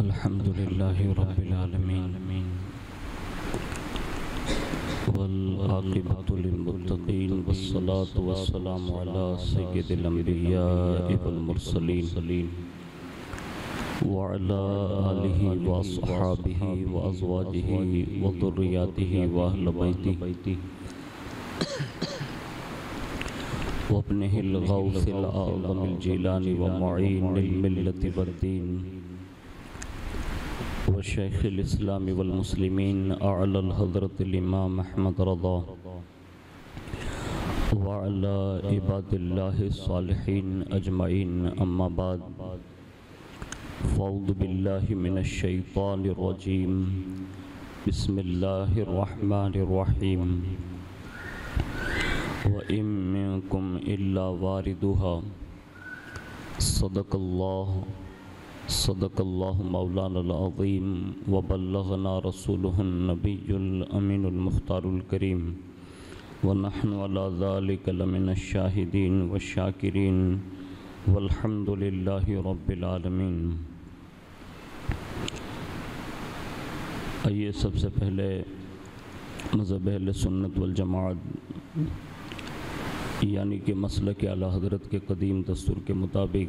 الحمد لله رب العالمين والعاقبة للمتقين والصلاة والسلام على سيد الأنبياء والمرسلين وعلى آله وأصحابه وأزواجه وذرياته وأهل بيته وابنه الغوث الأعظم الجيلاني ومعين الملة والدين وشيخ الإسلام والمسلمين أعلى الحضرة الإمام أحمد رضا وعلى عباد الله الصالحين أجمعين أما بعد فأعوذ بالله من الشيطان الرجيم بسم الله الرحمن الرحيم وَإِن مِّنكُمْ إِلَّا وَارِدُهَا صدق الله مولانا العظيم وبلغنا رسوله النبي الأمين المختار الكريم ونحن على ذلك لمن الشاهدين والشاكرين والحمد لله رب العالمين۔ آئیے سب سے پہلے مذہب اہل سنت والجماعت یعنی کہ مسلک اعلیٰ حضرت کے قدیم دستور کے مطابق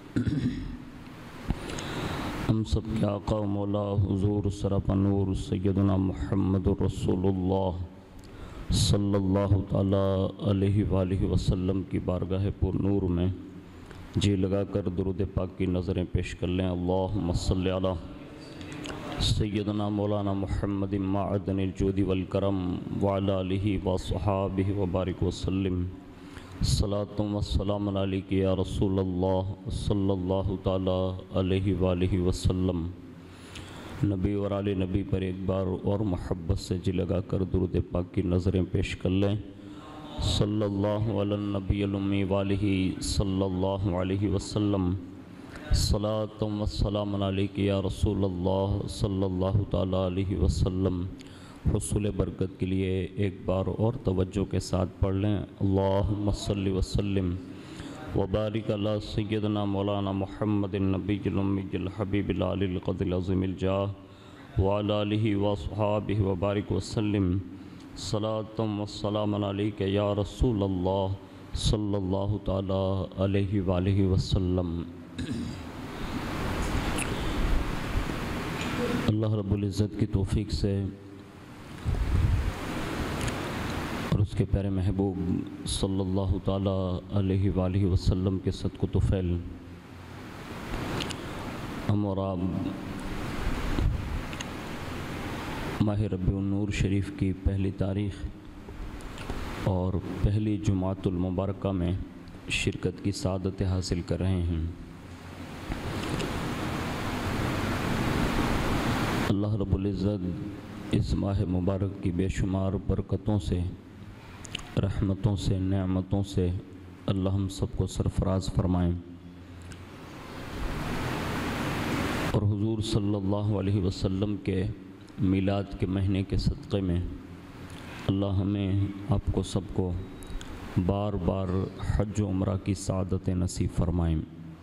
ہم سب کے آقا و مولا حضور سراپا نور سیدنا محمد رسول اللہ صلی اللہ تعالیٰ علیہ وآلہ وسلم کی بارگاہ پر نور میں جی لگا کر درود پاک کی نظریں پیش کر لیں۔ اللہم صلی علی سیدنا مولانا محمد معدن الجود والکرم وعلی آلہ وصحابہ وبارک وسلم۔ صلاۃ و سلام علیک یا رسول اللہ صلی اللہ تعالیٰ علیہ وآلہ وسلم۔ نبی اور آل نبی پر ایک بار اور محبت سے جی لگا کر درود پاک کی نظریں پیش کر لیں۔ صلی اللہ علی النبی الامی وآلہ صلی اللہ علیہ وسلم۔ صلاۃ و سلام علیک یا رسول اللہ صلی اللہ تعالیٰ علیہ وسلم۔ حصول برکت کے لیے ایک بار اور توجہ کے ساتھ پڑھ لیں۔ اللہم صلی وسلم وبارک علی سیدنا مولانا محمد النبی الامی الحبیب العلی القدر العظیم الجاہ وعلی آلہ وصحابہ وبارک وسلم۔ صلاۃ و سلام علیک یا رسول اللہ صلی اللہ تعالیٰ علیہ وآلہ وسلم۔ اللہ رب العزت کی توفیق سے اور اس کے پیارے محبوب صلی اللہ تعالیٰ علیہ وآلہ وسلم کے صدق و طفیل ہم اور آپ ماہ ربیع النور شریف کی پہلی تاریخ اور پہلی جمعۃ المبارکہ میں شرکت کی سعادت حاصل کر رہے ہیں۔ اللہ رب العزت اس ماہ مبارک کی بے شمار برکتوں سے، رحمتوں سے، نعمتوں سے اللہ ہم سب کو سرفراز فرمائیں، اور حضور صلی اللہ علیہ وسلم کے میلاد کے مہینے کے صدقے میں اللہ ہمیں آپ کو سب کو بار بار حج و عمرہ کی سعادت نصیب فرمائیں۔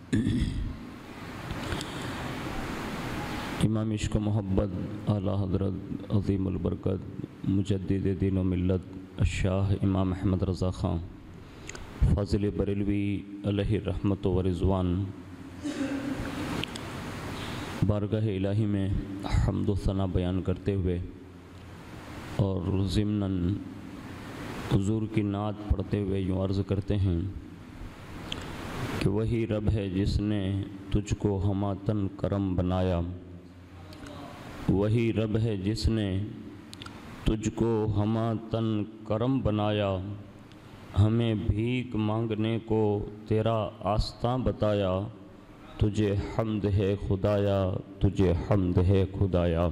امام عشق و محبت اعلیٰ حضرت عظیم البرکت مجدد دین و ملت الشاہ امام احمد رضا خان فاضل بریلوی علیہ رحمت و رضوان بارگاہ الہی میں حمد و ثنا بیان کرتے ہوئے اور ضمناً حضور کی نعت پڑھتے ہوئے یوں عرض کرتے ہیں کہ وہی رب ہے جس نے تجھ کو ہماتن کرم بنایا، وہی رب ہے جس نے تجھ کو ہماتن کرم بنایا، ہمیں بھیک مانگنے کو تیرا آستاں بتایا، تجھے حمد ہے خدایا، تجھے حمد ہے خدایا۔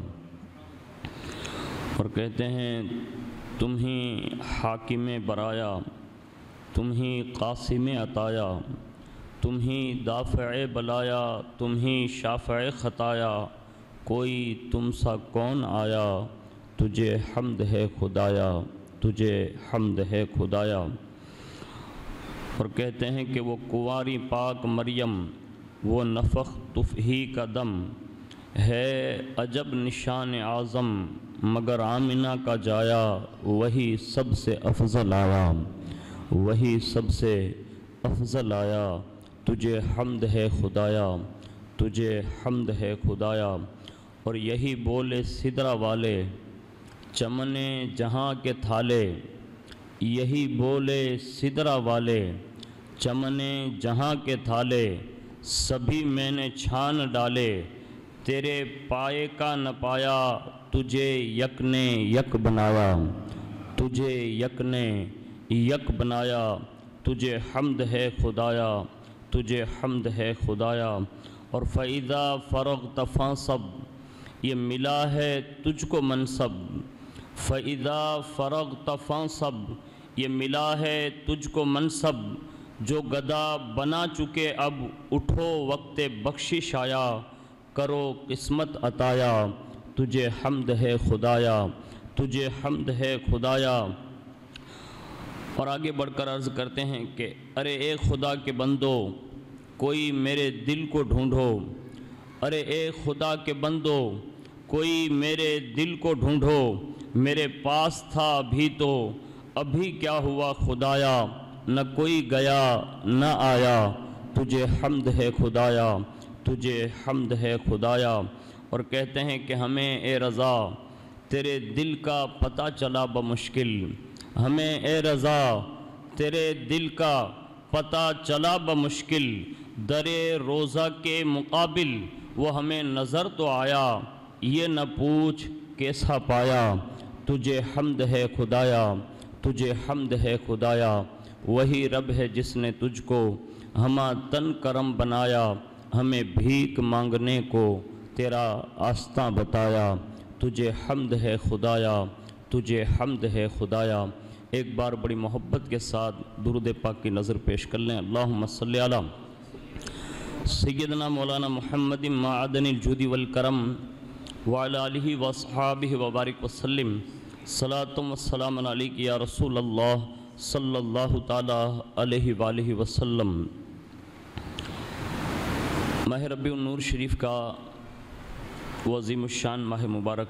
اور کہتے ہیں تم ہی حاکم برایا، تم ہی قاسم عطایا، تم ہی دافع بلایا، تم ہی شافع خطایا، کوئی تم سا کون آیا، تجھے حمد ہے خدایا، تجھے حمد ہے خدایا۔ اور کہتے ہیں کہ وہ کنواری پاک مریم، وہ نفخ تف ہی کا دم، ہے عجب نشان اعظم مگر آمنہ کا جایا، وہی سب سے افضل آیا، وہی سب سے افضل آیا، تجھے حمد ہے خدایا، تجھے حمد ہے خدایا۔ اور یہی بولے سدرہ والے چمنے جہاں کے تھالے، یہی بولے سدرہ والے چمنے جہاں کے تھالے، سبھی میں نے چھان ڈالے، تیرے پائے کا نہ پایا، تجھے یک نے یک بنایا، تجھے یک نے یک بنایا، تجھے حمد ہے خدایا، تجھے حمد ہے خدایا۔ اور فَإِذَا فَرَغْتَ فَانصَبْ، یہ ملا ہے تجھ کو منصب، فَإِذَا فَرَغْتَ فَانصَبْ، یہ ملا ہے تجھ کو منصب، جو گدا بنا چکے اب اٹھو وقت بخشش آیا، کرو قسمت عطایا، تجھے حمد ہے خدایا، تجھے حمد ہے خدایا۔ اور آگے بڑھ کر عرض کرتے ہیں کہ ارے اے خدا کے بندو کوئی میرے دل کو ڈھونڈو، ارے اے خدا کے بندو کوئی میرے دل کو ڈھونڈو، میرے پاس تھا ابھی تو ابھی کیا ہوا خدایا، نہ کوئی گیا نہ آیا، تجھے حمد ہے خدایا، تجھے حمد ہے خدایا۔ اور کہتے ہیں کہ ہمیں اے رضا تیرے دل کا پتہ چلا بمشکل، ہمیں اے رضا تیرے دل کا پتہ چلا بمشکل، در روضہ کے مقابل وہ ہمیں نظر تو آیا، یہ نہ پوچھ کیسا پایا، تجھے حمد ہے خدایا، تجھے حمد ہے خدایا۔ وہی رب ہے جس نے تجھ کو ہمہ تن کرم بنایا، ہمیں بھیک مانگنے کو تیرا آستاں بتایا، تجھے حمد ہے خدایا، تجھے حمد ہے خدایا۔ ایک بار بڑی محبت کے ساتھ درود پاک کی نظر پیش کر لیں۔ اللہم صلی علی سیدنا مولانا محمد معدن الجود والکرم وعلی آلہ واصحابہ وبارک وسلم، صلاۃ و سلام علیک یا رسول اللہ صلی اللہ تعالی علیہ وآلہ وسلم۔ ماہ ربیع النور شریف کا وہ عظیم الشان ماہ مبارک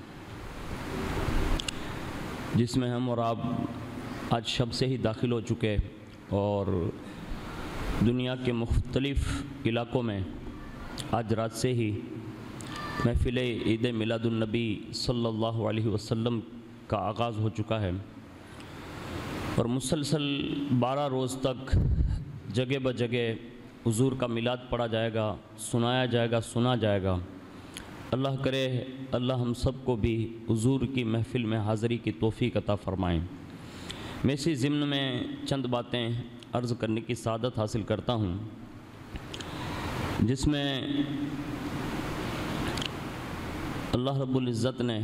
جس میں ہم اور آپ آج شب سے ہی داخل ہو چکے اور دنیا کے مختلف علاقوں میں آج رات سے ہی محفل عید میلاد النبی صلی اللہ علیہ وسلم کا آغاز ہو چکا ہے، اور مسلسل 12 روز تک جگہ بجگہ حضور کا میلاد پڑھا جائے گا، سنایا جائے گا، سنا جائے گا۔ اللہ کرے اللہ ہم سب کو بھی حضور کی محفل میں حاضری کی توفیق عطا فرمائیں۔ میں اسی ضمن میں چند باتیں عرض کرنے کی سعادت حاصل کرتا ہوں، جس میں اللہ رب العزت نے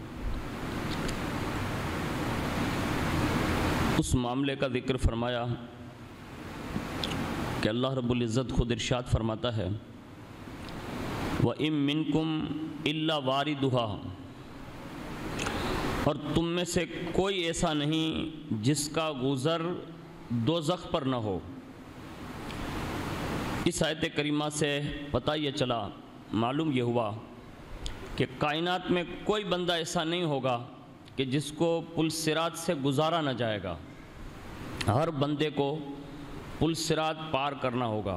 اس معاملے کا ذکر فرمایا کہ اللہ رب العزت خود ارشاد فرماتا ہے وَإِن مِّنكُمْ إِلَّا وَارِدُهَا، اور تم میں سے کوئی ایسا نہیں جس کا گزر دوزخ پر نہ ہو۔ اس آیت کریمہ سے پتہ یہ چلا، معلوم یہ ہوا کہ کائنات میں کوئی بندہ ایسا نہیں ہوگا کہ جس کو پل صراط سے گزارا نہ جائے گا، ہر بندے کو پل صراط پار کرنا ہوگا۔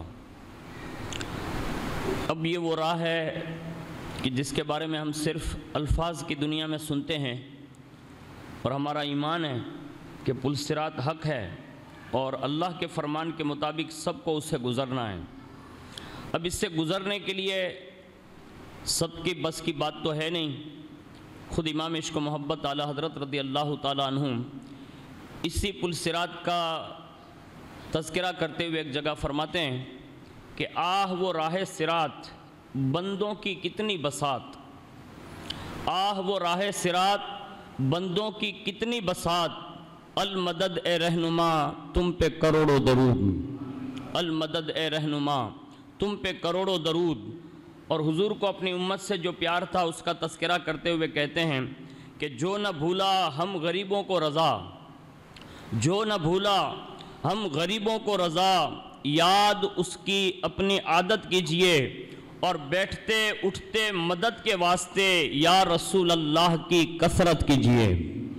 اب یہ وہ راہ ہے کہ جس کے بارے میں ہم صرف الفاظ کی دنیا میں سنتے ہیں، اور ہمارا ایمان ہے کہ پل صراط حق ہے اور اللہ کے فرمان کے مطابق سب کو اس سے گزرنا ہے۔ اب اس سے گزرنے کے لیے سب کی بس کی بات تو ہے نہیں۔ خود امام عشق و محبت اعلیٰ حضرت رضی اللہ تعالیٰ عنہ اسی پل صراط کا تذکرہ کرتے ہوئے ایک جگہ فرماتے ہیں کہ آہ وہ راہ صراط بندوں کی کتنی بساط، آہ وہ راہ صراط بندوں کی کتنی بساط، المدد اے رہنما تم پہ کروڑوں درود، المدد اے رہنما تم پہ کروڑوں درود۔ اور حضور کو اپنی امت سے جو پیار تھا اس کا تذکرہ کرتے ہوئے کہتے ہیں کہ جو نہ بھولا ہم غریبوں کو رضا، جو نہ بھولا ہم غریبوں کو رضا، یاد اس کی اپنی عادت کیجئے، اور بیٹھتے اٹھتے مدد کے واسطے یا رسول اللہ کی کثرت کیجئے۔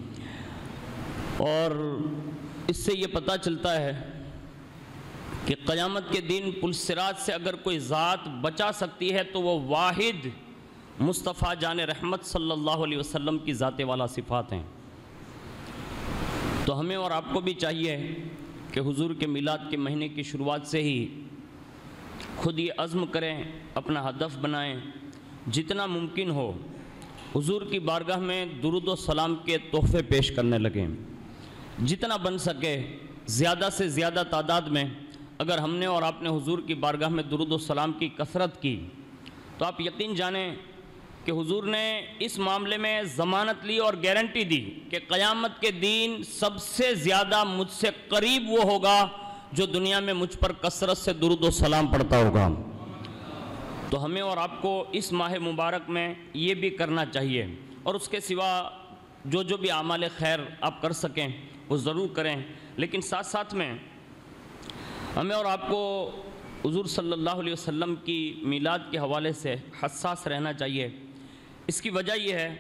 اور اس سے یہ پتہ چلتا ہے کہ قیامت کے دن پل صراط سے اگر کوئی ذات بچا سکتی ہے تو وہ واحد مصطفیٰ جان رحمت صلی اللہ علیہ وسلم کی ذات والا صفات ہیں۔ تو ہمیں اور آپ کو بھی چاہیے کہ حضور کے میلاد کے مہینے کی شروعات سے ہی خود یہ عزم کریں، اپنا ہدف بنائیں، جتنا ممکن ہو حضور کی بارگاہ میں درود و سلام کے تحفے پیش کرنے لگیں۔ جتنا بن سکے زیادہ سے زیادہ تعداد میں اگر ہم نے اور آپ نے حضور کی بارگاہ میں درود و سلام کی کثرت کی تو آپ یقین جانیں کہ حضور نے اس معاملے میں ضمانت لی اور گارنٹی دی کہ قیامت کے دن سب سے زیادہ مجھ سے قریب وہ ہوگا جو دنیا میں مجھ پر کثرت سے درود و سلام پڑھتا ہوگا۔ تو ہمیں اور آپ کو اس ماہ مبارک میں یہ بھی کرنا چاہیے، اور اس کے سوا جو بھی اعمال خیر آپ کر سکیں وہ ضرور کریں، لیکن ساتھ ساتھ میں ہمیں اور آپ کو حضور صلی اللہ علیہ وسلم کی میلاد کے حوالے سے حساس رہنا چاہیے۔ اس کی وجہ یہ ہے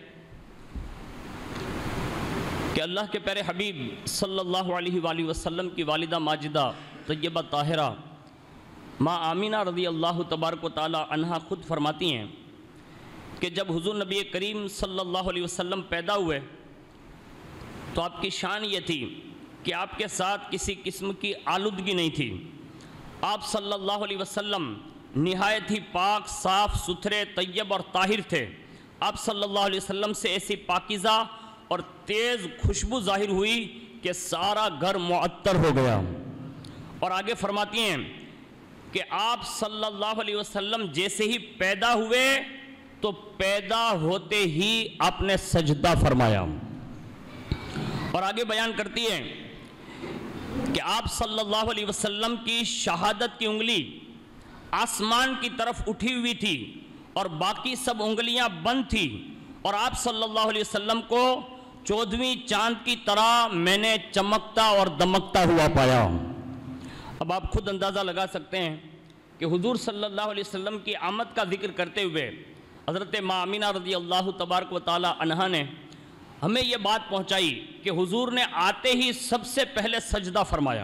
کہ اللہ کے پیارے حبیب صلی اللہ علیہ وآلہ وسلم کی والدہ ماجدہ طیبہ طاہرہ ماں آمینہ رضی اللہ تبارک و تعالی عنہا خود فرماتی ہیں کہ جب حضور نبی کریم صلی اللہ علیہ وسلم پیدا ہوئے تو آپ کی شان یہ تھی کہ آپ کے ساتھ کسی قسم کی آلودگی نہیں تھی۔ آپ صلی اللہ علیہ وسلم نہایت ہی پاک، صاف ستھرے، طیب اور طاہر تھے۔ آپ صلی اللہ علیہ وسلم سے ایسی پاکیزہ اور تیز خوشبو ظاہر ہوئی کہ سارا گھر معطر ہو گیا۔ اور آگے فرماتی ہیں کہ آپ صلی اللہ علیہ وسلم جیسے ہی پیدا ہوئے تو پیدا ہوتے ہی آپ نے سجدہ فرمایا۔ اور آگے بیان کرتی ہے کہ آپ صلی اللہ علیہ وسلم کی شہادت کی انگلی آسمان کی طرف اٹھی ہوئی تھی اور باقی سب انگلیاں بند تھی، اور آپ صلی اللہ علیہ وسلم کو 14ویں چاند کی طرح میں نے چمکتا اور دمکتا ہوا پایا۔ اب آپ خود اندازہ لگا سکتے ہیں کہ حضور صلی اللہ علیہ وسلم کی آمد کا ذکر کرتے ہوئے حضرت ماں آمینہ رضی اللہ تبارک و تعالی عنہا نے ہمیں یہ بات پہنچائی کہ حضور نے آتے ہی سب سے پہلے سجدہ فرمایا۔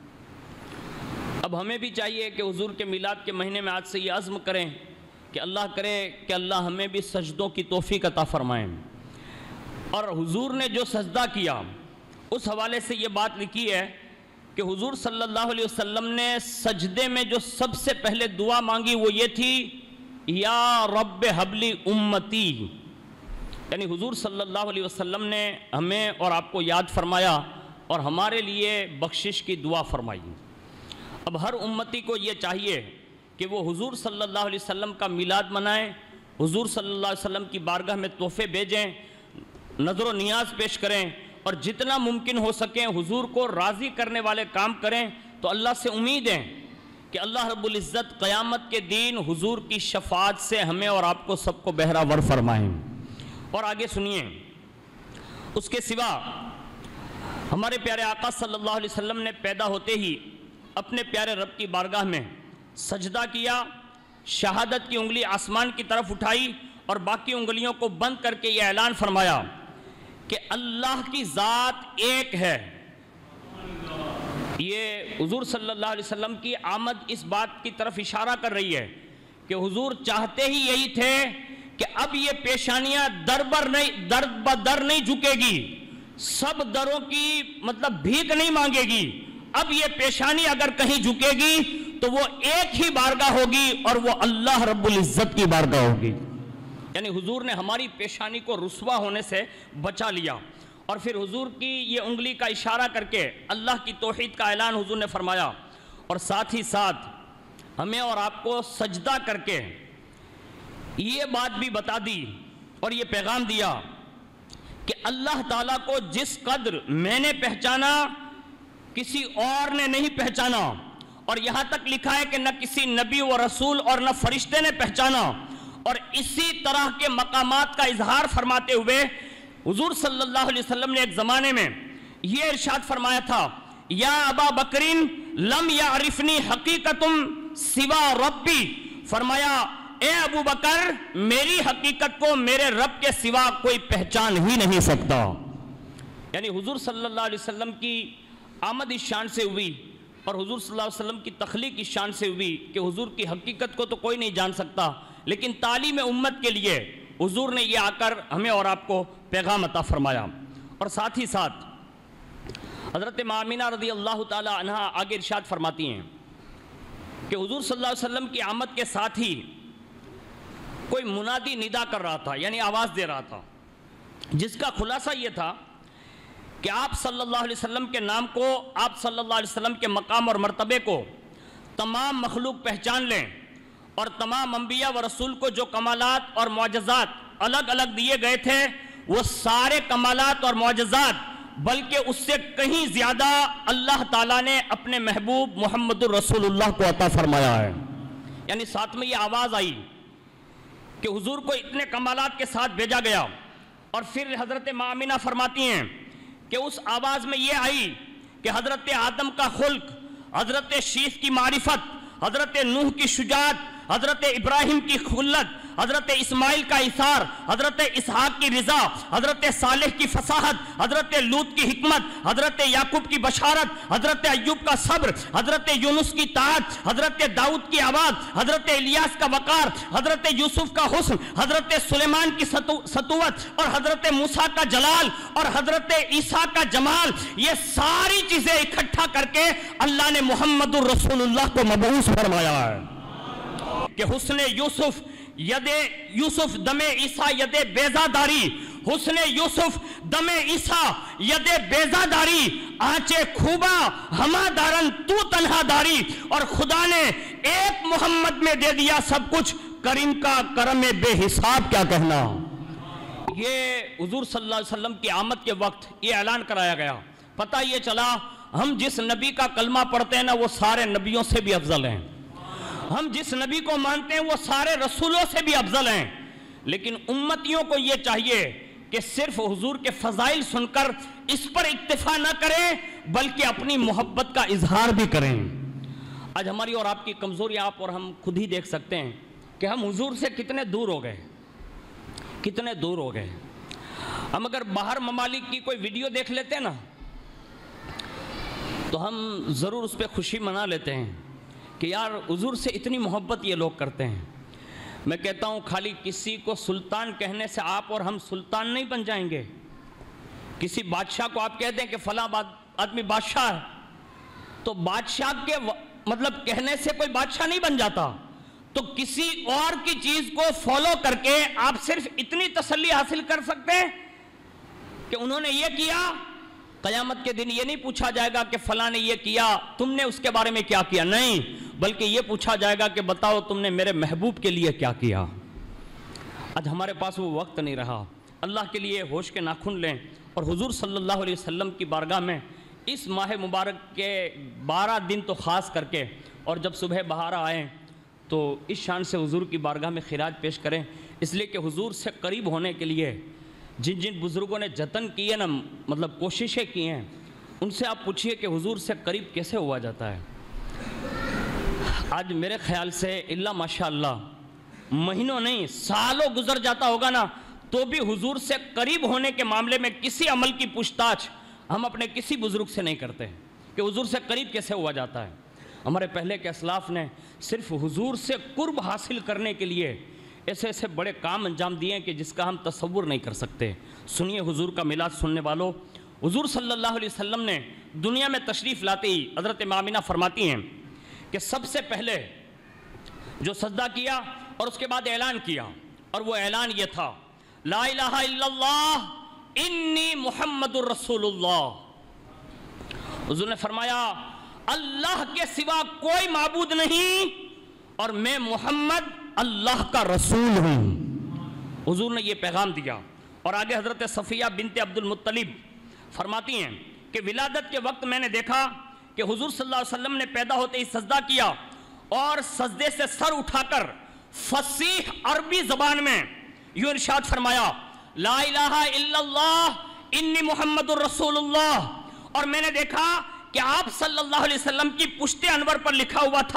اب ہمیں بھی چاہیے کہ حضور کے میلاد کے مہینے میں آج سے یہ عزم کریں کہ اللہ کرے کہ اللہ ہمیں بھی سجدوں کی توفیق عطا فرمائیں۔ اور حضور نے جو سجدہ کیا اس حوالے سے یہ بات لکھی ہے کہ حضور صلی اللہ علیہ وسلم نے سجدے میں جو سب سے پہلے دعا مانگی وہ یہ تھی، یا رب حبلی امتی، یعنی حضور صلی اللہ علیہ وسلم نے ہمیں اور آپ کو یاد فرمایا اور ہمارے لیے بخشش کی دعا فرمائی۔ اب ہر امتی کو یہ چاہیے کہ وہ حضور صلی اللہ علیہ وسلم کا میلاد منائیں، حضور صلی اللہ علیہ وسلم کی بارگاہ میں تحفے بھیجیں، نظر و نیاز پیش کریں، اور جتنا ممکن ہو سکیں حضور کو راضی کرنے والے کام کریں۔ تو اللہ سے امید ہے کہ اللہ رب العزت قیامت کے دن حضور کی شفاعت سے ہمیں اور آپ کو سب کو بہرہ ور فرمائیں۔ اور آگے سنیے، اس کے سوا ہمارے پیارے آقا صلی اللہ علیہ وسلم نے پیدا ہوتے ہی اپنے پیارے رب کی بارگاہ میں سجدہ کیا، شہادت کی انگلی آسمان کی طرف اٹھائی اور باقی انگلیوں کو بند کر کے یہ اعلان فرمایا کہ اللہ کی ذات ایک ہے۔ یہ حضور صلی اللہ علیہ وسلم کی آمد اس بات کی طرف اشارہ کر رہی ہے کہ حضور چاہتے ہی یہی تھے کہ اب یہ پیشانیاں در بدر نہیں جھکے گی، سب دروں کی مطلب بھیک نہیں مانگے گی، اب یہ پیشانی اگر کہیں جھکے گی تو وہ ایک ہی بارگاہ ہوگی اور وہ اللہ رب العزت کی بارگاہ ہوگی۔ یعنی حضور نے ہماری پیشانی کو رسوا ہونے سے بچا لیا، اور پھر حضور کی یہ انگلی کا اشارہ کر کے اللہ کی توحید کا اعلان حضور نے فرمایا، اور ساتھ ہی ساتھ ہمیں اور آپ کو سجدہ کر کے یہ بات بھی بتا دی اور یہ پیغام دیا کہ اللہ تعالیٰ کو جس قدر میں نے پہچانا کسی اور نے نہیں پہچانا، اور یہاں تک لکھا ہے کہ نہ کسی نبی و رسول اور نہ فرشتے نے پہچانا۔ اور اسی طرح کے مقامات کا اظہار فرماتے ہوئے حضور صلی اللہ علیہ وسلم نے ایک زمانے میں یہ ارشاد فرمایا تھا، یا ابا بکرین لم یعرفنی حقیقتم سوا ربی، فرمایا اے ابو بکر میری حقیقت کو میرے رب کے سوا کوئی پہچان ہی نہیں سکتا. یعنی حضور صلی اللہ علیہ وسلم کی آمد اس شان سے ہوئی اور حضور صلی اللہ علیہ وسلم کی تخلیق اس شان سے ہوئی کہ حضور کی حقیقت کو تو کوئی نہیں جان سکتا، لیکن تعلیم امت کے لیے حضور نے یہ آ کر ہمیں اور آپ کو پیغام عطا فرمایا. اور ساتھ ہی ساتھ حضرت آمینہ رضی اللہ تعالی عنہ آگے ارشاد فرماتی ہیں کہ حضور صلی اللہ علیہ وسلم کی آمد کے ساتھ ہی کوئی منادی ندا کر رہا تھا، یعنی آواز دے رہا تھا، جس کا خلاصہ یہ تھا کہ آپ صلی اللہ علیہ وسلم کے نام کو، آپ صلی اللہ علیہ وسلم کے مقام اور مرتبے کو تمام مخلوق پہچان لیں، اور تمام انبیاء و رسول کو جو کمالات اور معجزات الگ الگ دیے گئے تھے وہ سارے کمالات اور معجزات بلکہ اس سے کہیں زیادہ اللہ تعالیٰ نے اپنے محبوب محمد الرسول اللہ کو عطا فرمایا ہے. یعنی ساتھ میں یہ آواز آئی کہ حضور کو اتنے کمالات کے ساتھ بھیجا گیا. اور پھر حضرت آمینہ فرماتی ہیں کہ اس آواز میں یہ آئی کہ حضرت آدم کا خلق، حضرت شیث کی معرفت، حضرت نوح کی شجاعت، حضرت ابراہیم کی خلت، حضرت اسماعیل کا ایثار، حضرت اسحاق کی رضا، حضرت صالح کی فصاحت، حضرت لوط کی حکمت، حضرت یعقوب کی بشارت، حضرت ایوب کا صبر، حضرت یونس کی طاعت، حضرت داؤد کی آواز، حضرت الیاس کا وقار، حضرت یوسف کا حسن، حضرت سلیمان کی سطوت، اور حضرت موسیٰ کا جلال، اور حضرت عیسیٰ کا جمال. یہ ساری چیزیں اکٹھا کر کے اللہ نے محمد الرسول اللہ کو مبعوث فرمایا ہے کہ حسن یوسف ید یوسف دم عیسیٰ ید بیضا داری، حسن یوسف دم عیسیٰ ید بیضا داری، آنچے کھوبا ہما دارن تو تنہا داری. اور خدا نے ایک محمد میں دے دیا سب کچھ، کریم کا کرم بے حساب کیا کہنا. یہ حضور صلی اللہ علیہ وسلم کی آمد کے وقت یہ اعلان کرایا گیا. پتہ یہ چلا ہم جس نبی کا کلمہ پڑھتے ہیں نا وہ سارے نبیوں سے بھی افضل ہیں، ہم جس نبی کو مانتے ہیں وہ سارے رسولوں سے بھی افضل ہیں. لیکن امتیوں کو یہ چاہیے کہ صرف حضور کے فضائل سن کر اس پر اکتفا نہ کریں بلکہ اپنی محبت کا اظہار بھی کریں. آج ہماری اور آپ کی کمزوری آپ اور ہم خود ہی دیکھ سکتے ہیں کہ ہم حضور سے کتنے دور ہو گئے، کتنے دور ہو گئے. ہم اگر باہر ممالک کی کوئی ویڈیو دیکھ لیتے ہیں نا تو ہم ضرور اس پہ خوشی منا لیتے ہیں کہ یار حضور سے اتنی محبت یہ لوگ کرتے ہیں. میں کہتا ہوں خالی کسی کو سلطان کہنے سے آپ اور ہم سلطان نہیں بن جائیں گے. کسی بادشاہ کو آپ کہتے ہیں کہ فلاں آدمی بادشاہ ہے تو بادشاہ کے مطلب کہنے سے کوئی بادشاہ نہیں بن جاتا. تو کسی اور کی چیز کو فالو کر کے آپ صرف اتنی تسلی حاصل کر سکتے ہیں کہ انہوں نے یہ کیا. قیامت کے دن یہ نہیں پوچھا جائے گا کہ فلاں نے یہ کیا تم نے اس کے بارے میں کیا کیا، نہیں، بلکہ یہ پوچھا جائے گا کہ بتاؤ تم نے میرے محبوب کے لیے کیا کیا. آج ہمارے پاس وہ وقت نہیں رہا. اللہ کے لیے ہوش کے ناخن لیں اور حضور صلی اللہ علیہ وسلم کی بارگاہ میں اس ماہ مبارک کے 12 دن تو خاص کر کے، اور جب صبح بہارا آئیں تو اس شان سے حضور کی بارگاہ میں خراج پیش کریں. اس لیے کہ حضور سے قریب ہونے کے لیے جن جن بزرگوں نے جتن کیے نا، مطلب کوششیں کی ہیں، ان سے آپ پوچھئے کہ حضور سے قریب کیسے ہوا جاتا ہے. آج میرے خیال سے اللہ ماشاءاللہ مہینوں نہیں سالوں گزر جاتا ہوگا نا تو بھی حضور سے قریب ہونے کے معاملے میں کسی عمل کی پوچھ تاچھ ہم اپنے کسی بزرگ سے نہیں کرتے کہ حضور سے قریب کیسے ہوا جاتا ہے. ہمارے پہلے کے اسلاف نے صرف حضور سے قرب حاصل کرنے کے لیے ایسے ایسے بڑے کام انجام دیے ہیں کہ جس کا ہم تصور نہیں کر سکتے. سنیے حضور کا میلاد سننے والوں، حضور صلی اللہ علیہ وسلم نے دنیا میں تشریف لاتے ہی حضرت آمینہ فرماتی ہیں کہ سب سے پہلے جو سجدہ کیا اور اس کے بعد اعلان کیا، اور وہ اعلان یہ تھا لا الہ الا اللہ انی محمد الرسول اللہ. حضور نے فرمایا اللہ کے سوا کوئی معبود نہیں اور میں محمد اللہ کا رسول ہوں. حضور نے یہ پیغام دیا. اور آگے حضرت صفیہ بنت عبد المطلب فرماتی ہیں کہ ولادت کے وقت میں نے دیکھا کہ حضور صلی اللہ علیہ وسلم نے پیدا ہوتے ہی سجدہ کیا اور سجدے سے سر اٹھا کر فصیح عربی زبان میں یوں ارشاد فرمایا لا الہ الا اللہ انی محمد الرسول اللہ. اور میں نے دیکھا کہ آپ صلی اللہ علیہ وسلم کی پشت انور پر لکھا ہوا تھا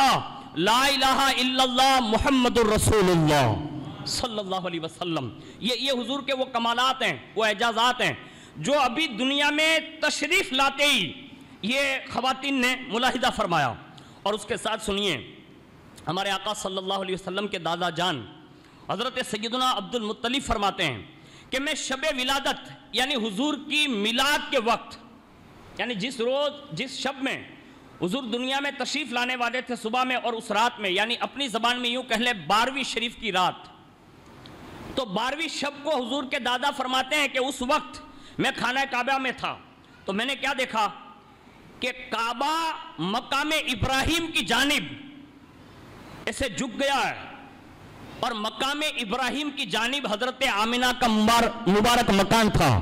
لا الہ الا اللہ محمد الرسول اللہ صلی اللہ علیہ وسلم. یہ حضور کے وہ کمالات ہیں، وہ اعجازات ہیں جو ابھی دنیا میں تشریف لاتے ہی یہ خواتین نے ملاحظہ فرمایا. اور اس کے ساتھ سنیے، ہمارے آقا صلی اللہ علیہ وسلم کے دادا جان حضرت سیدنا عبد المطلب فرماتے ہیں کہ میں شب ولادت یعنی حضور کی میلاد کے وقت، یعنی جس روز جس شب میں حضور دنیا میں تشریف لانے والے تھے صبح میں، اور اس رات میں یعنی اپنی زبان میں یوں کہہ لیں 12ویں شریف کی رات، تو 12ویں شب کو حضور کے دادا فرماتے ہیں کہ اس وقت میں خانہ کعبہ میں تھا تو میں نے کیا دیکھا کہ کعبہ مقام ابراہیم کی جانب ایسے جھک گیا ہے، اور مقام ابراہیم کی جانب حضرت آمنہ کا مبارک مکان تھا.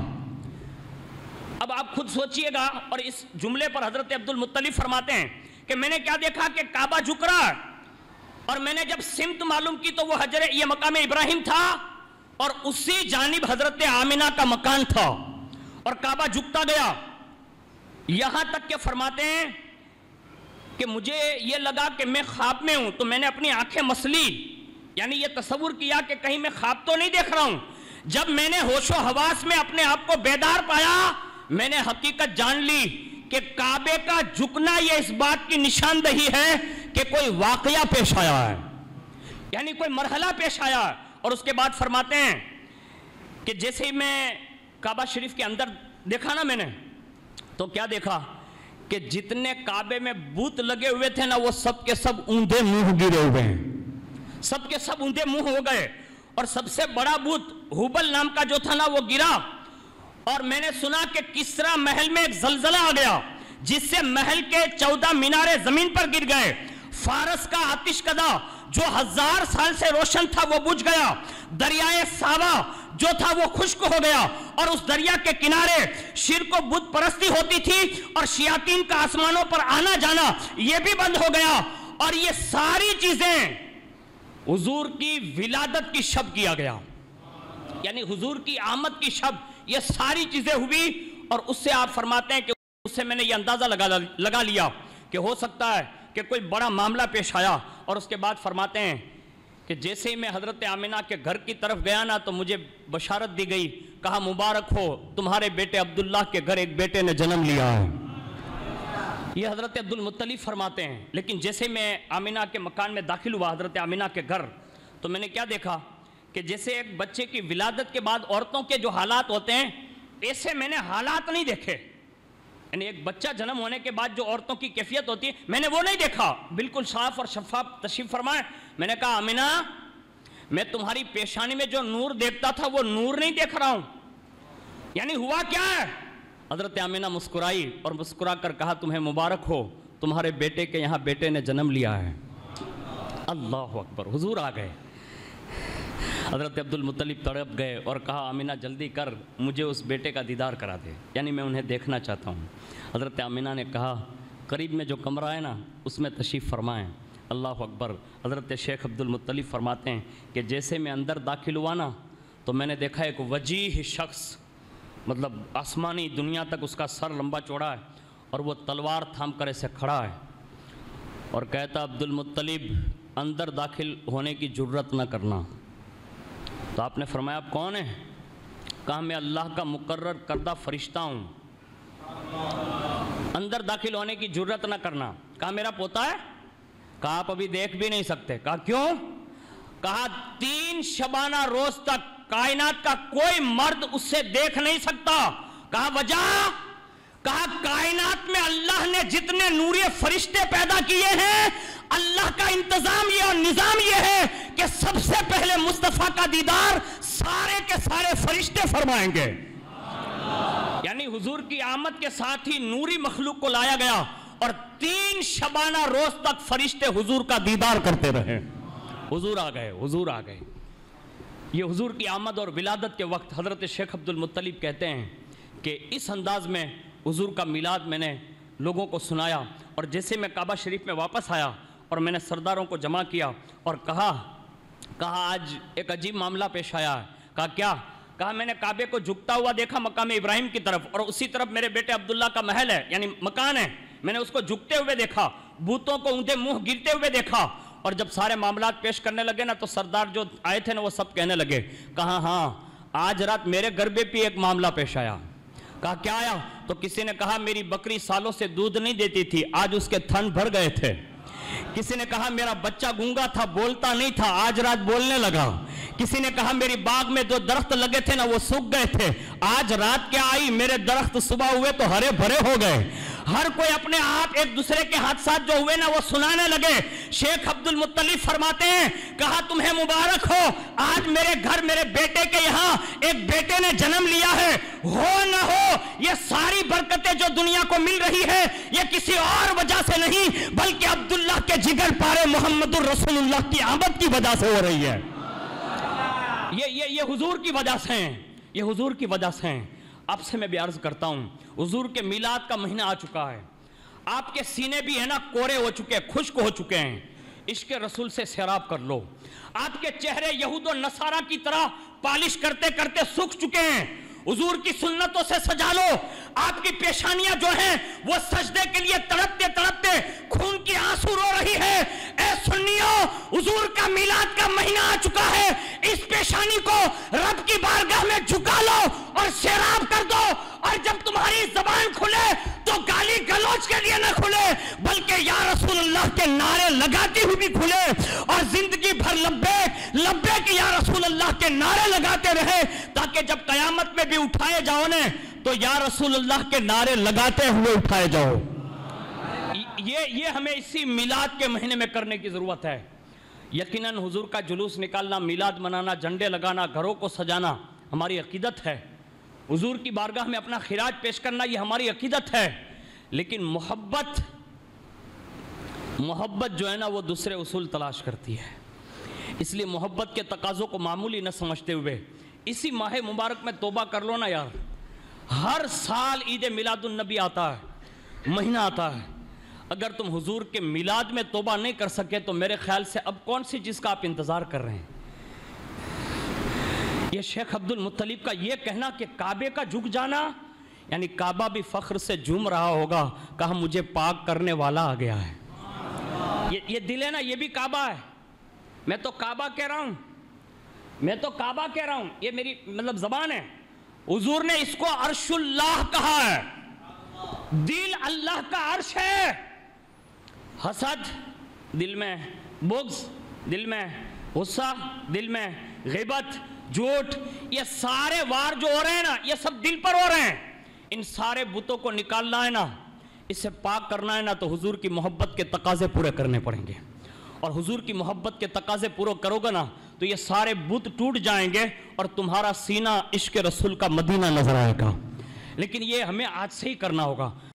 اب آپ خود سوچئے گا، اور اس جملے پر حضرت عبد المطلب فرماتے ہیں کہ میں نے کیا دیکھا کہ کعبہ جھک رہا ہے، اور میں نے جب سمت معلوم کی تو وہ یہ مقام ابراہیم تھا، اور اسی جانب حضرت آمنہ کا مکان تھا، اور کعبہ جھکتا گیا. یہاں تک کہ فرماتے ہیں کہ مجھے یہ لگا کہ میں خواب میں ہوں، تو میں نے اپنی آنکھیں مسلی، یعنی یہ تصور کیا کہ کہیں میں خواب تو نہیں دیکھ رہا ہوں. جب میں نے ہوش و حواس میں اپنے آپ کو بیدار پایا، میں نے حقیقت جان لی کہ کعبے کا جھکنا یہ اس بات کی نشاندہی ہے کہ کوئی واقعہ پیش آیا ہے، یعنی کوئی مرحلہ پیش آیا ہے. اور اس کے بعد فرماتے ہیں کہ جیسے ہی میں کعبہ شریف کے اندر دیکھا نا میں نے، تو کیا دیکھا کہ جتنے کعبے میں بت لگے ہوئے تھے نا وہ سب کے سب اوندھے منہ گرے ہوئے ہیں، سب کے سب اوندھے منہ ہو گئے. اور سب سے بڑا بت ہبل نام کا جو تھا نا وہ گرا. اور میں نے سنا کہ کسرا محل میں ایک زلزلہ آ گیا جس سے محل کے 14 مینارے زمین پر گر گئے. فارس کا آتش کدہ جو 1000 سال سے روشن تھا وہ بجھ گیا. دریائے ساوا جو تھا وہ خشک ہو گیا، اور اس دریا کے کنارے شرک و بت پرستی ہوتی تھی اور شیاطین کا آسمانوں پر آنا جانا یہ بھی بند ہو گیا. اور یہ ساری چیزیں حضور کی ولادت کی شب کیا گیا، یعنی حضور کی آمد کی شب یہ ساری چیزیں ہوئی. اور اس سے آپ فرماتے ہیں کہ اس سے میں نے یہ اندازہ لگا لیا کہ ہو سکتا ہے کہ کوئی بڑا معاملہ پیش آیا. اور اس کے بعد فرماتے ہیں کہ جیسے ہی میں حضرت آمنہ کے گھر کی طرف گیا نا تو مجھے بشارت دی گئی، کہا مبارک ہو تمہارے بیٹے عبداللہ کے گھر ایک بیٹے نے جنم لیا ہے. یہ حضرت عبد المطلب فرماتے ہیں. لیکن جیسے میں آمنہ کے مکان میں داخل ہوا، حضرت آمنہ کے گھر، تو میں نے کیا دیکھا کہ جیسے ایک بچے کی ولادت کے بعد عورتوں کے جو حالات ہوتے ہیں ایسے میں نے حالات نہیں دیکھے. یعنی ایک بچہ جنم ہونے کے بعد جو عورتوں کی کیفیت ہوتی ہے میں نے وہ نہیں دیکھا، بالکل صاف اور شفاف تشریف فرمائے. میں نے کہا آمنہ میں تمہاری پیشانی میں جو نور دیکھتا تھا وہ نور نہیں دیکھ رہا ہوں، یعنی ہوا کیا ہے؟ حضرت آمنہ مسکرائی اور مسکرا کر کہا تمہیں مبارک ہو تمہارے بیٹے کے یہاں بیٹے نے جنم لیا ہے. اللہ اکبر. حضور آ گئے. حضرت عبد المطلب تڑپ گئے اور کہا آمنہ جلدی کر مجھے اس بیٹے کا دیدار کرا دے، یعنی میں انہیں دیکھنا چاہتا ہوں. حضرت آمنہ نے کہا قریب میں جو کمرہ ہے نا اس میں تشریف فرمائیں. اللہ اکبر. حضرت شیخ عبد المطلب فرماتے ہیں کہ جیسے میں اندر داخل ہوا نا تو میں نے دیکھا ایک وجیح شخص، مطلب آسمانی دنیا تک اس کا سر لمبا چوڑا ہے، اور وہ تلوار تھام کر ایسے کھڑا ہے اور کہتا عبد المطلب اندر داخل ہونے کی جرت نہ کرنا. تو آپ نے فرمایا آپ کون ہیں؟ کہا میں اللہ کا مقرر کردہ فرشتہ ہوں، اندر داخل ہونے کی جرت نہ کرنا. کہا میرا پوتا ہے؟ کہا آپ ابھی دیکھ بھی نہیں سکتے. کہا کیوں؟ کہا 3 شبانہ روز تک کائنات کا کوئی مرد اس سے دیکھ نہیں سکتا. کہا وجہ؟ کہا کائنات میں اللہ نے جتنے نوری فرشتے پیدا کیے ہیں اللہ کا انتظام یہ اور نظام یہ ہے کہ سب سے پہلے مصطفیٰ کا دیدار سارے کے سارے فرشتے فرمائیں گے. یعنی حضور کی آمد کے ساتھ ہی نوری مخلوق کو لایا گیا اور 3 شبانہ روز تک فرشتے حضور کا دیدار کرتے رہے. حضور آ گئے، حضور آ گئے. یہ حضور کی آمد اور ولادت کے وقت حضرت شیخ عبد المطلب کہتے ہیں کہ اس انداز میں حضور کا میلاد میں نے لوگوں کو سنایا. اور جیسے میں کعبہ شریف میں واپس آیا اور میں نے سرداروں کو جمع کیا اور کہا آج ایک عجیب معاملہ پیش آیا ہے. کہا کیا؟ کہا میں نے کعبے کو جھکتا ہوا دیکھا مقام ابراہیم کی طرف، اور اسی طرف میرے بیٹے عبداللہ کا محل ہے یعنی مکان ہے، میں نے اس کو جھکتے ہوئے دیکھا. بتوں کو اونٹے منہ گرتے ہوئے دیکھا، اور جب سارے معاملات پیش کرنے لگے نا تو سردار جو آئے تھے نا وہ سب کہنے لگے، کہا ہاں آج رات میرے گھر پہ بھی ایک معاملہ پیش آیا۔ کہا کیا آیا؟ تو کسی نے کہا میری بکری سالوں سے دودھ نہیں دیتی تھی، آج اس کے تھن بھر گئے تھے۔ کسی نے کہا میرا بچہ گونگا تھا، بولتا نہیں تھا، آج رات بولنے لگا۔ کسی نے کہا میری باغ میں 2 درخت لگے تھے نا وہ سوکھ گئے تھے، آج رات کیا آئی، میرے درخت صبح ہوئے تو ہرے بھرے ہو گئے۔ ہر کوئی اپنے آپ ایک دوسرے کے حادثات جو ہوئے نا وہ سنانے لگے۔ شیخ عبد المطلب فرماتے ہیں، کہا تمہیں مبارک ہو، آج میرے گھر میرے بیٹے کے یہاں ایک بیٹے نے جنم لیا ہے، ہو نہ ہو یہ ساری برکتیں جو دنیا کو مل رہی ہے یہ کسی اور وجہ سے نہیں بلکہ عبداللہ کے جگر پارے محمد الرسول اللہ کی آمد کی وجہ سے ہو رہی ہے۔ یہ حضور کی وجہ سے ہیں، یہ حضور کی وجہ سے ہیں۔ آپ سے میں بھی عرض کرتا ہوں، حضور کے میلاد کا مہینہ آ چکا ہے، آپ کے سینے بھی ہے نا کورے ہو چکے ہیں، خشک ہو چکے ہیں، عشق رسول سے سیراب کر لو۔ آپ کے چہرے یہود و نصارہ کی طرح پالش کرتے کرتے سوکھ چکے ہیں، حضور کی سنتوں سے سجا لو۔ آپ کی پیشانیاں جو ہیں وہ سجدے کے لیے تڑپتے تڑپتے خون کی آنسو رو رہی ہے۔ اے سنیو، حضور کا میلاد کا مہینہ آ چکا ہے، اس پیشانی کو رب کی بارگاہ میں جھکا لو اور سیراب کر دو، اور جب تمہاری زبان کھلے تو گالی گلوچ کے لیے نہ کھلے بلکہ یا رسول اللہ کے نعرے لگاتی ہوئی بھی کھلے، اور زندگی بھر لبیک لبیک یا رسول اللہ کے نعرے لگاتے رہے، تاکہ جب قیامت میں بھی اٹھائے جاؤ نے تو یا رسول اللہ کے نعرے لگاتے ہوئے اٹھائے جاؤ۔ یہ ہمیں اسی میلاد کے مہینے میں کرنے کی ضرورت ہے۔ یقیناً حضور کا جلوس نکالنا، میلاد منانا، جھنڈے لگانا، گھروں کو سجانا ہماری عقیدت ہے، حضور کی بارگاہ میں اپنا خراج پیش کرنا یہ ہماری عقیدت ہے، لیکن محبت جو ہے نا وہ دوسرے اصول تلاش کرتی ہے۔ اس لیے محبت کے تقاضوں کو معمولی نہ سمجھتے ہوئے اسی ماہ مبارک میں توبہ کر لو نا یار۔ ہر سال عید میلاد النبی آتا ہے، مہینہ آتا ہے، اگر تم حضور کے میلاد میں توبہ نہیں کر سکے تو میرے خیال سے اب کون سی چیز کا آپ انتظار کر رہے ہیں؟ یہ شیخ عبد المطلب کا یہ کہنا کہ کعبے کا جھک جانا، یعنی کعبہ بھی فخر سے جھوم رہا ہوگا، کہا مجھے پاک کرنے والا آ گیا ہے۔ یہ دل ہے نا، یہ بھی کعبہ ہے، میں تو کعبہ کہہ رہا ہوں، میں تو کعبہ کہہ رہا ہوں، یہ میری مطلب زبان ہے۔ حضور نے اس کو عرش اللہ کہا ہے، دل اللہ کا عرش ہے۔ حسد دل میں، بغض دل میں، غصہ دل میں، غیبت، جھوٹ، یہ سارے وار جو ہو رہے ہیں نا یہ سب دل پر ہو رہے ہیں۔ ان سارے بتوں کو نکالنا ہے نا، اسے پاک کرنا ہے نا، تو حضور کی محبت کے تقاضے پورے کرنے پڑیں گے، اور حضور کی محبت کے تقاضے پورے کرو گے نا تو یہ سارے بت ٹوٹ جائیں گے اور تمہارا سینہ عشق رسول کا مدینہ نظر آئے گا۔ لیکن یہ ہمیں آج سے ہی کرنا ہوگا۔